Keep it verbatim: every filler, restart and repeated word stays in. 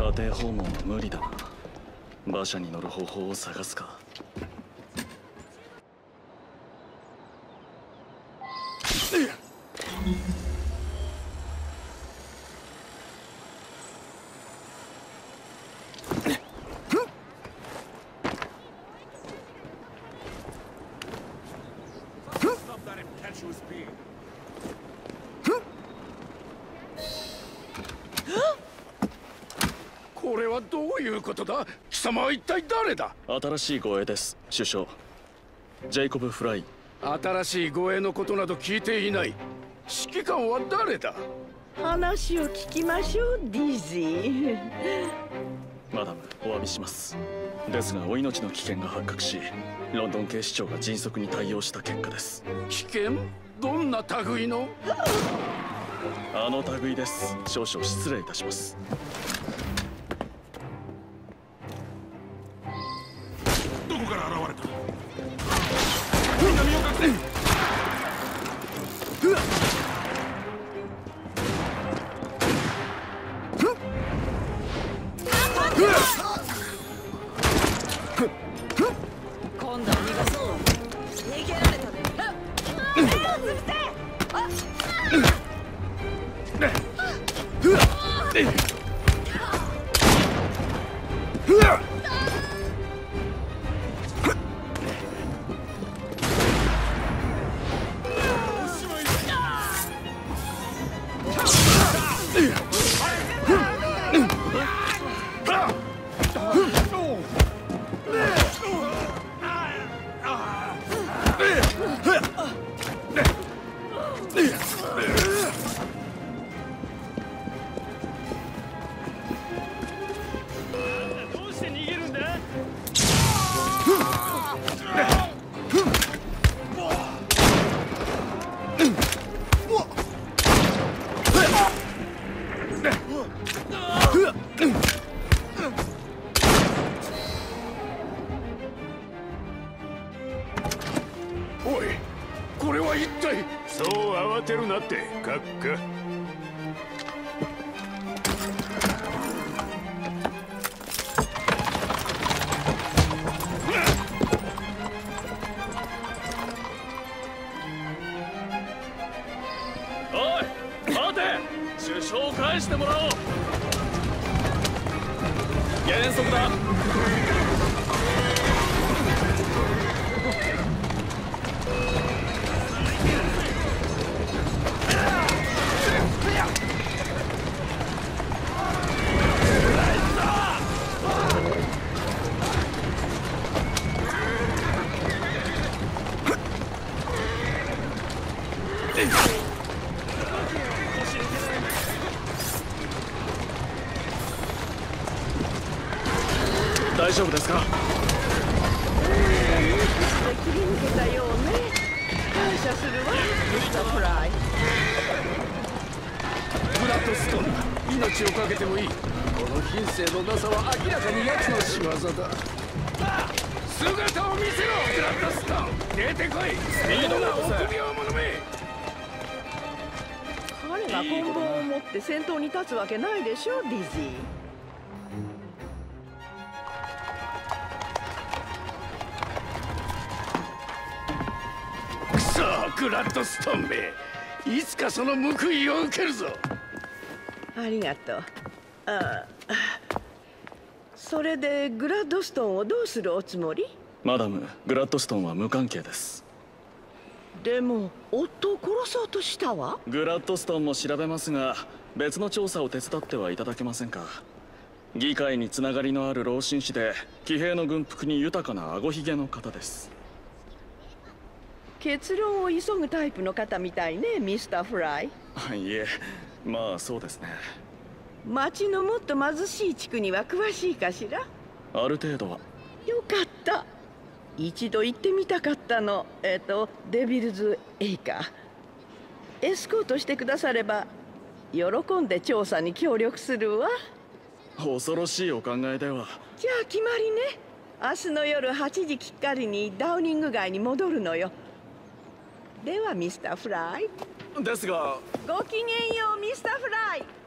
家庭訪問は無理だな。馬車に乗る方法を探すか。 これはどういうことだ？貴様は一体誰だ？ 新しい護衛です、首相。ジェイコブ・フライ。 新しい護衛のことなど聞いていない。指揮官は誰だ？ 話を聞きましょう、ディズィー。 マダム、お詫びします。ですがお命の危険が発覚し、ロンドン警視庁が迅速に対応した結果です。 危険？どんな類の？ あの類です。少々失礼いたします。 どこから現れた？みんな身を隠せ！ 今度は逃がそう。逃げられたね。おい、これは一体。そう慌てるなって閣下。 おい、待て！首相を返してもらおう。減速だ。大丈夫ですか？ 切り抜けたようね。感謝するわ、ミスターフライ。 ブラッドストーン、命をかけてもいい。この品性のなさは明らかに奴の仕業だ。姿を見せろ、ブラッドストーン。出てこい、スピードな臆病者め。 彼が棍棒を持って先頭に立つわけないでしょ、ディズィー。 グラッドストーンめ、いつかその報いを受けるぞ。 ありがとう。ああ、それでグラッドストーンをどうするおつもり？ マダム、グラッドストーンは無関係です。 でも夫を殺そうとしたわ。 グラッドストーンも調べますが、別の調査を手伝ってはいただけませんか？議会につながりのある老紳士で、騎兵の軍服に豊かなあごひげの方です。 結論を急ぐタイプの方みたいね、ミスターフライ。 いえ、まあそうですね。 町のもっと貧しい地区には詳しいかしら？ ある程度は。 よかった。一度行ってみたかったの。えっとデビルズ・エイカー。エスコートしてくだされば喜んで調査に協力するわ。 恐ろしいお考えでは。 じゃあ決まりね。明日の夜はちじきっかりにダウニング街に戻るのよ。ではミスターフライ。 ですが。 ごきげんようミスターフライ。